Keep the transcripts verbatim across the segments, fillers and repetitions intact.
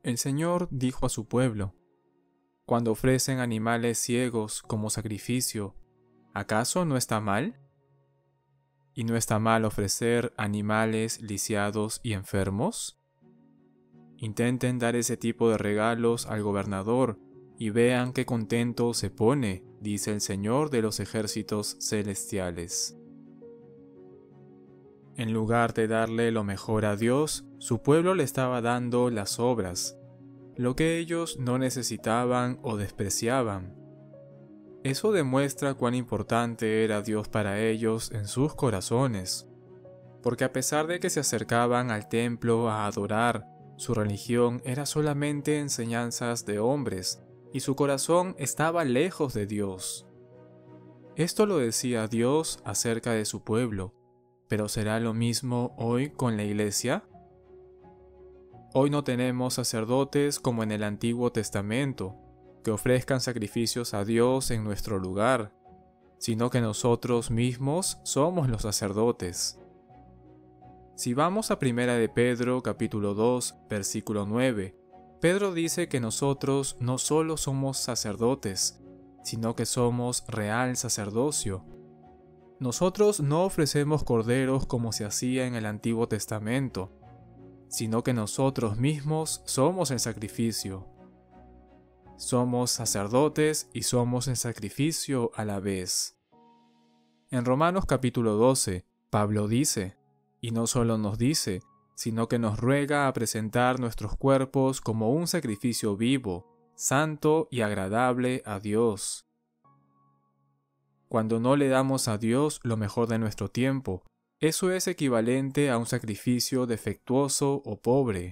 El Señor dijo a su pueblo: cuando ofrecen animales ciegos como sacrificio, ¿acaso no está mal? ¿Y no está mal ofrecer animales lisiados y enfermos? Intenten dar ese tipo de regalos al gobernador y vean qué contento se pone, dice el Señor de los ejércitos celestiales. En lugar de darle lo mejor a Dios, su pueblo le estaba dando las obras, lo que ellos no necesitaban o despreciaban. Eso demuestra cuán importante era Dios para ellos en sus corazones, porque a pesar de que se acercaban al templo a adorar, su religión era solamente enseñanzas de hombres, y su corazón estaba lejos de Dios. Esto lo decía Dios acerca de su pueblo, pero ¿será lo mismo hoy con la iglesia? Hoy no tenemos sacerdotes como en el Antiguo Testamento, que ofrezcan sacrificios a Dios en nuestro lugar, sino que nosotros mismos somos los sacerdotes. Si vamos a Primera de Pedro capítulo dos, versículo nueve, Pedro dice que nosotros no solo somos sacerdotes, sino que somos real sacerdocio. Nosotros no ofrecemos corderos como se hacía en el Antiguo Testamento, sino que nosotros mismos somos el sacrificio. Somos sacerdotes y somos el sacrificio a la vez. En Romanos capítulo doce, Pablo dice, y no solo nos dice, sino que nos ruega a presentar nuestros cuerpos como un sacrificio vivo, santo y agradable a Dios. Cuando no le damos a Dios lo mejor de nuestro tiempo, eso es equivalente a un sacrificio defectuoso o pobre.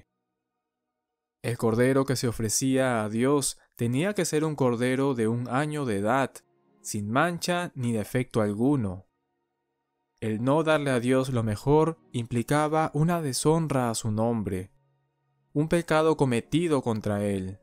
El cordero que se ofrecía a Dios tenía que ser un cordero de un año de edad, sin mancha ni defecto alguno. El no darle a Dios lo mejor implicaba una deshonra a su nombre, un pecado cometido contra Él.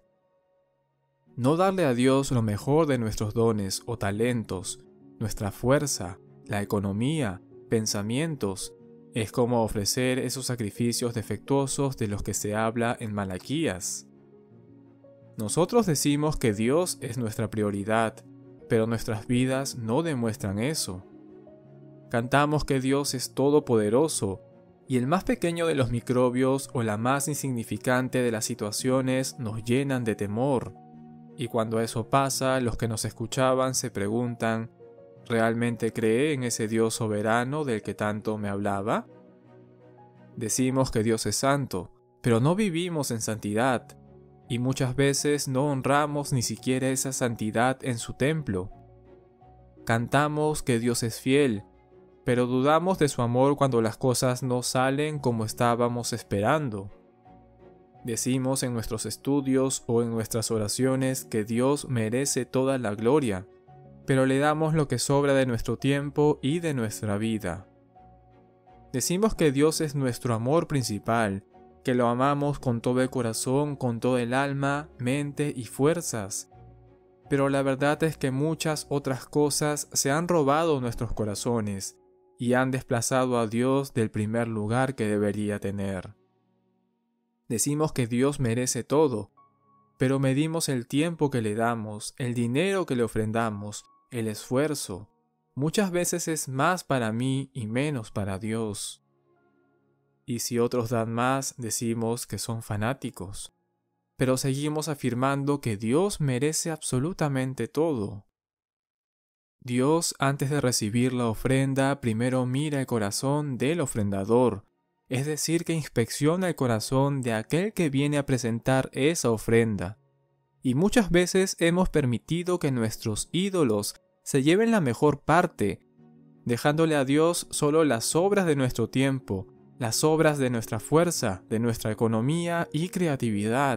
No darle a Dios lo mejor de nuestros dones o talentos, nuestra fuerza, la economía, pensamientos, es como ofrecer esos sacrificios defectuosos de los que se habla en Malaquías. Nosotros decimos que Dios es nuestra prioridad, pero nuestras vidas no demuestran eso. Cantamos que Dios es todopoderoso, y el más pequeño de los microbios o la más insignificante de las situaciones nos llenan de temor. Y cuando eso pasa, los que nos escuchaban se preguntan, ¿realmente cree en ese Dios soberano del que tanto me hablaba? Decimos que Dios es santo, pero no vivimos en santidad, y muchas veces no honramos ni siquiera esa santidad en su templo. Cantamos que Dios es fiel, pero dudamos de su amor cuando las cosas no salen como estábamos esperando. Decimos en nuestros estudios o en nuestras oraciones que Dios merece toda la gloria, pero le damos lo que sobra de nuestro tiempo y de nuestra vida. Decimos que Dios es nuestro amor principal, que lo amamos con todo el corazón, con todo el alma, mente y fuerzas. Pero la verdad es que muchas otras cosas se han robado nuestros corazones y han desplazado a Dios del primer lugar que debería tener. Decimos que Dios merece todo, pero medimos el tiempo que le damos, el dinero que le ofrendamos, el esfuerzo. Muchas veces es más para mí y menos para Dios. Y si otros dan más, decimos que son fanáticos. Pero seguimos afirmando que Dios merece absolutamente todo. Dios, antes de recibir la ofrenda, primero mira el corazón del ofrendador, es decir, que inspecciona el corazón de aquel que viene a presentar esa ofrenda. Y muchas veces hemos permitido que nuestros ídolos se lleven la mejor parte, dejándole a Dios solo las obras de nuestro tiempo, las obras de nuestra fuerza, de nuestra economía y creatividad.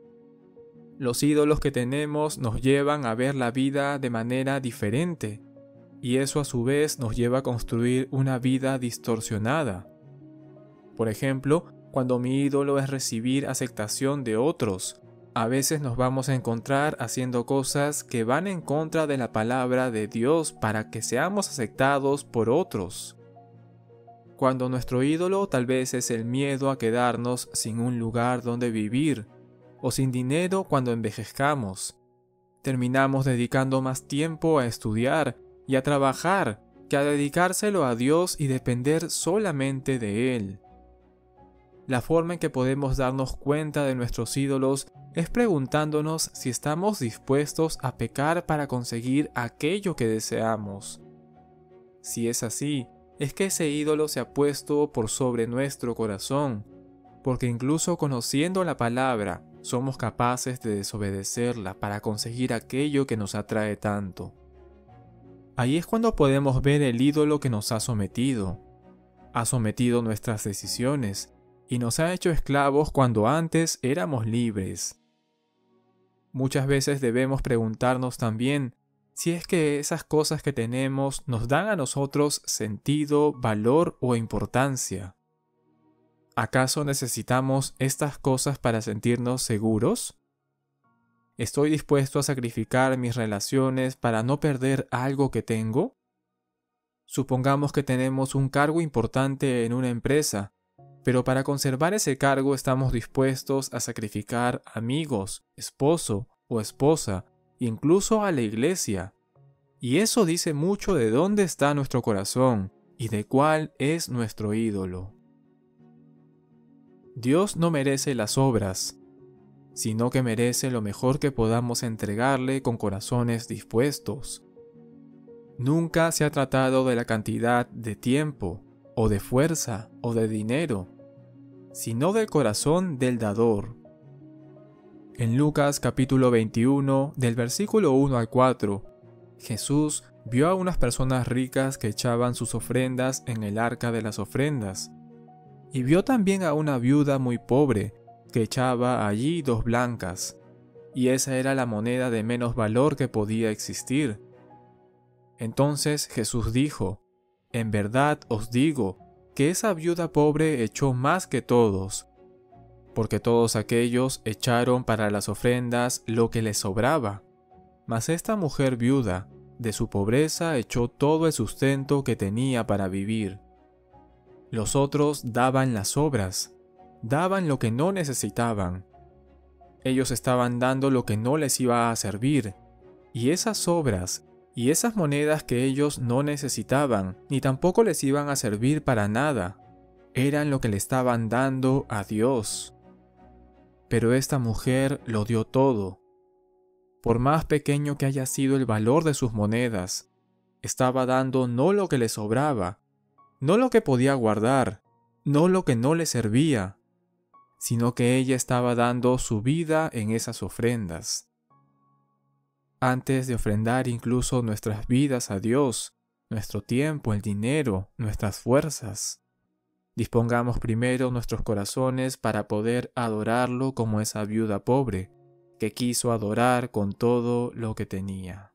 Los ídolos que tenemos nos llevan a ver la vida de manera diferente, y eso a su vez nos lleva a construir una vida distorsionada. Por ejemplo, cuando mi ídolo es recibir aceptación de otros, a veces nos vamos a encontrar haciendo cosas que van en contra de la palabra de Dios para que seamos aceptados por otros. Cuando nuestro ídolo tal vez es el miedo a quedarnos sin un lugar donde vivir, o sin dinero cuando envejezcamos. Terminamos dedicando más tiempo a estudiar y a trabajar que a dedicárselo a Dios y depender solamente de Él. La forma en que podemos darnos cuenta de nuestros ídolos es preguntándonos si estamos dispuestos a pecar para conseguir aquello que deseamos. Si es así, es que ese ídolo se ha puesto por sobre nuestro corazón, porque incluso conociendo la palabra, somos capaces de desobedecerla para conseguir aquello que nos atrae tanto. Ahí es cuando podemos ver el ídolo que nos ha sometido. Ha sometido nuestras decisiones y nos ha hecho esclavos cuando antes éramos libres. Muchas veces debemos preguntarnos también si es que esas cosas que tenemos nos dan a nosotros sentido, valor o importancia. ¿Acaso necesitamos estas cosas para sentirnos seguros? ¿Estoy dispuesto a sacrificar mis relaciones para no perder algo que tengo? Supongamos que tenemos un cargo importante en una empresa, pero para conservar ese cargo estamos dispuestos a sacrificar amigos, esposo o esposa, incluso a la iglesia. Y eso dice mucho de dónde está nuestro corazón y de cuál es nuestro ídolo. Dios no merece las obras, sino que merece lo mejor que podamos entregarle con corazones dispuestos. Nunca se ha tratado de la cantidad de tiempo, o de fuerza, o de dinero, sino del corazón del dador. En Lucas capítulo veintiuno, del versículo uno al cuatro, Jesús vio a unas personas ricas que echaban sus ofrendas en el arca de las ofrendas, y vio también a una viuda muy pobre que echaba allí dos blancas, y esa era la moneda de menos valor que podía existir. Entonces Jesús dijo: «En verdad os digo que esa viuda pobre echó más que todos, porque todos aquellos echaron para las ofrendas lo que les sobraba, mas esta mujer viuda, de su pobreza echó todo el sustento que tenía para vivir». Los otros daban las sobras, daban lo que no necesitaban. Ellos estaban dando lo que no les iba a servir, y esas sobras y esas monedas que ellos no necesitaban, ni tampoco les iban a servir para nada, eran lo que le estaban dando a Dios. Pero esta mujer lo dio todo. Por más pequeño que haya sido el valor de sus monedas, estaba dando no lo que le sobraba, no lo que podía guardar, no lo que no le servía, sino que ella estaba dando su vida en esas ofrendas. Antes de ofrendar incluso nuestras vidas a Dios, nuestro tiempo, el dinero, nuestras fuerzas, dispongamos primero nuestros corazones para poder adorarlo como esa viuda pobre que quiso adorar con todo lo que tenía.